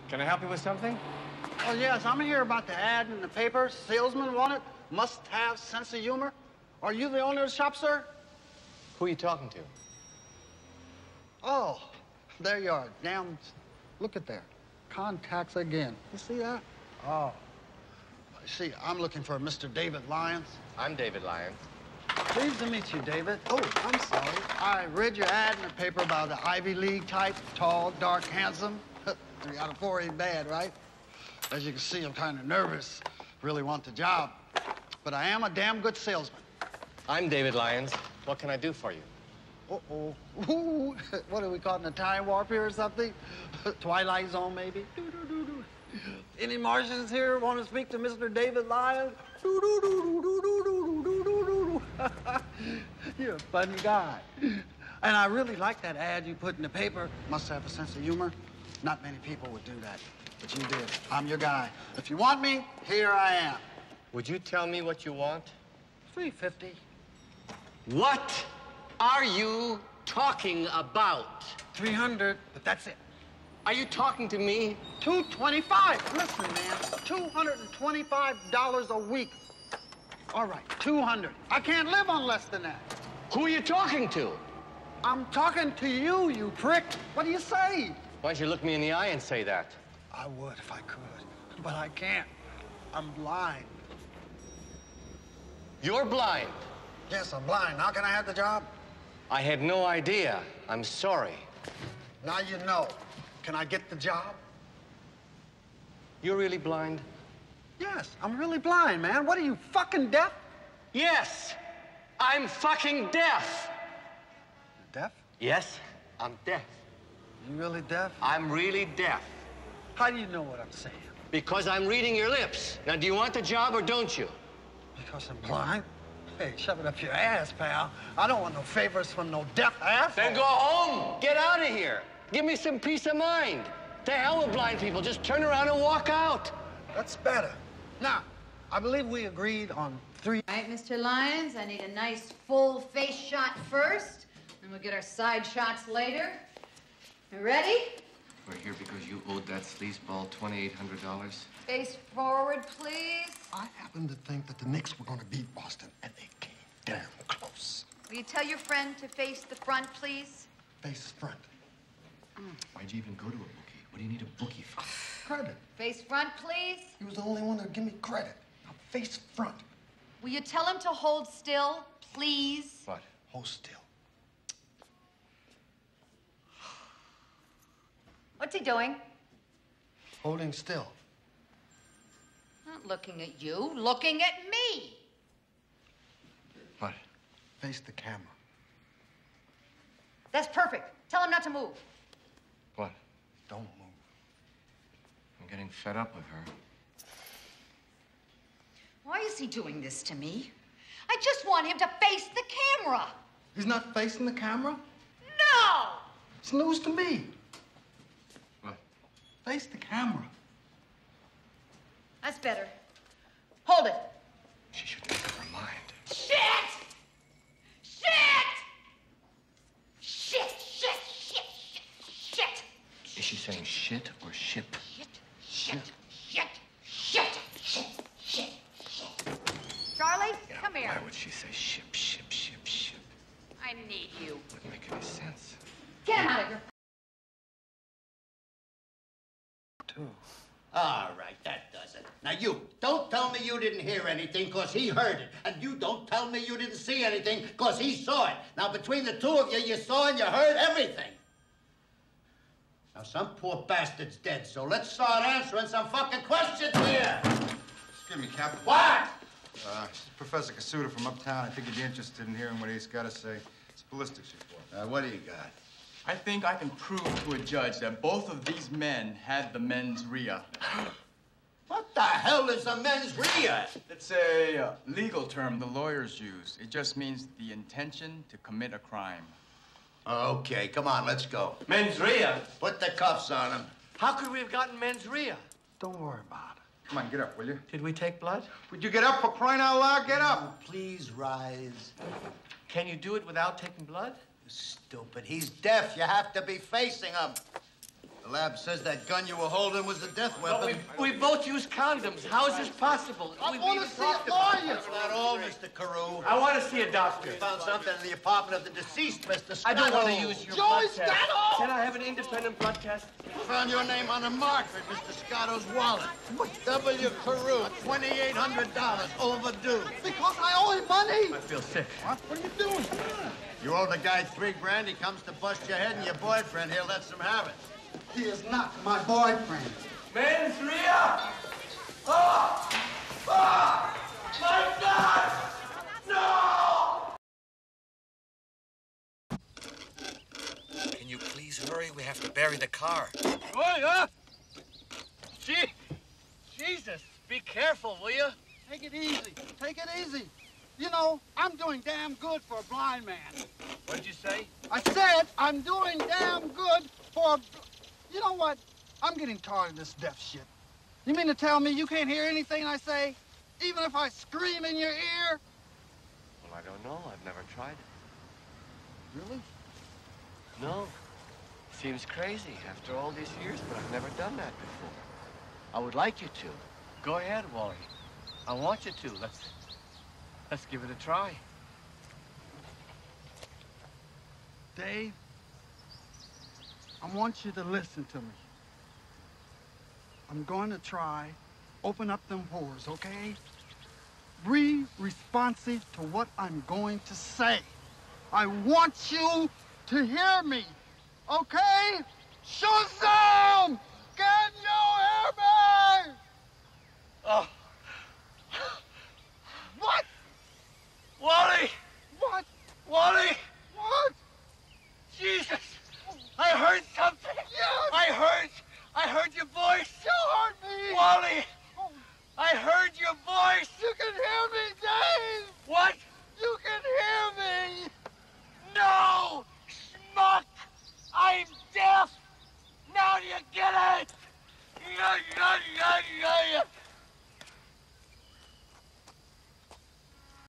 Can I help you with something? Oh, yes, I'm here about the ad in the paper. Salesman wanted, must have sense of humor. Are you the owner of the shop, sir? Who are you talking to? Oh, there you are. Damn, look at there. Contacts again. You see that? Oh. See, I'm looking for Mr. David Lyons. I'm David Lyons. Pleased to meet you, David. Oh, I'm sorry. I read your ad in the paper about the Ivy League type, tall, dark, handsome. 3 out of 4 ain't bad, right? As you can see, I'm kind of nervous. Really want the job. But I am a damn good salesman. I'm David Lyons. What can I do for you? Uh-oh. Ooh. What are we caught in a time warp here or something? Twilight Zone, maybe? Doo-doo-doo-doo. Any Martians here want to speak to Mr. David Lyons? Doo-doo-doo-doo-doo-doo-doo-doo-doo. You're a funny guy. And I really like that ad you put in the paper. Must have a sense of humor. Not many people would do that, but you did. I'm your guy. If you want me, here I am. Would you tell me what you want? $350. What are you talking about? $300, but that's it. Are you talking to me? $225. Listen, man, $225 a week. All right, $200. I can't live on less than that. Who are you talking to? I'm talking to you, you prick. What do you say? Why don't you look me in the eye and say that? I would if I could, but I can't. I'm blind. You're blind. Yes, I'm blind. How can I have the job? I had no idea. I'm sorry. Now you know. Can I get the job? You're really blind? Yes, I'm really blind, man. What are you, fucking deaf? Yes, I'm fucking deaf. You're deaf? Yes, I'm deaf. You really deaf? I'm really deaf. How do you know what I'm saying? Because I'm reading your lips. Now, do you want the job or don't you? Because I'm blind? Hey, shove it up your ass, pal. I don't want no favors from no deaf asshole. Then go home. Get out of here. Give me some peace of mind. To hell with blind people. Just turn around and walk out. That's better. Now, I believe we agreed on 3. All right, Mr. Lyons, I need a nice full face shot first, then we'll get our side shots later. You ready? We're here because you owed that sleazeball $2,800. Face forward, please. I happen to think that the Knicks were going to beat Boston, and they came damn close. Will you tell your friend to face the front, please? Face front. Why'd you even go to a bookie? What do you need a bookie for? Credit. Face front, please. He was the only one to give me credit. Now, face front. Will you tell him to hold still, please? What? Hold still. What's he doing? Holding still. Not looking at you, looking at me. What? Face the camera. That's perfect. Tell him not to move. What? Don't move. I'm getting fed up with her. Why is he doing this to me? I just want him to face the camera. He's not facing the camera? No! It's news to me. What? Face the camera. That's better. Hold it. She should make up her mind. Shit! Shit! Shit, shit, shit, shit, shit! Is she saying shit or ship? Shit, shit, shit, shit, shit, shit, shit. Charlie, come here. Why would she say ship, ship, ship, ship? I need you. Wouldn't make any sense. Get him out of here. All right, that does it. Now, you, don't tell me you didn't hear anything, because he heard it. And you don't tell me you didn't see anything, because he saw it. Now, between the two of you, you saw and you heard everything. Now, some poor bastard's dead, so let's start answering some fucking questions here. Excuse me, Captain. What? This is Professor Kasuda from uptown. I think you'd be interested in hearing what he's got to say. It's a ballistics report. What do you got? I think I can prove to a judge that both of these men had the mens rea. What the hell is a mens rea? It's a legal term the lawyers use. It just means the intention to commit a crime. Okay, come on, let's go. Mens rea? Put the cuffs on him. How could we have gotten mens rea? Don't worry about it. Come on, get up, will you? Did we take blood? Would you get up for crying out loud? Get up! Please rise. Can you do it without taking blood? Stupid. He's deaf. You have to be facing him. The lab says that gun you were holding was a death But weapon. we both use condoms. How is this possible? I We've want even to see talked a about it. lawyer. That's not all, Mr. Carew. I want to see a doctor. We found something in the apartment of the deceased, Mr. Scott. I don't want to use your Joey blood test. Scotto! Can I have an independent blood test? Found your name on a mark in Mr. Scotto's wallet. W. Carew, $2,800 overdue. Because I owe him money. I feel sick. What are you doing? You owe the guy $3,000. He comes to bust your head, and your boyfriend here lets him have it. He is not my boyfriend. Mens rea! Oh! Oh! My God! No! Can you please hurry? We have to bury the car. Jesus, be careful, will you? Take it easy. Take it easy. You know, I'm doing damn good for a blind man. What did you say? I said I'm doing damn good for a... You know what? I'm getting tired of this deaf shit. You mean to tell me you can't hear anything I say? Even if I scream in your ear? Well, I don't know. I've never tried it. Really? No. Seems crazy after all these years, but I've never done that before. I would like you to. Go ahead, Wally. I want you to. Let's give it a try. Dave, I want you to listen to me. I'm going to try, open up them pores, okay? Be responsive to what I'm going to say. I want you to hear me, okay? Shazam! Can you hear me? Oh. What? Wally! What? Wally! What? Jesus! I heard something! Yes! I heard your voice! You heard me! Wally! Oh, I heard your voice! you can hear me, Dave! What? You can hear me! No! Schmuck! I'm deaf! Now do you get it?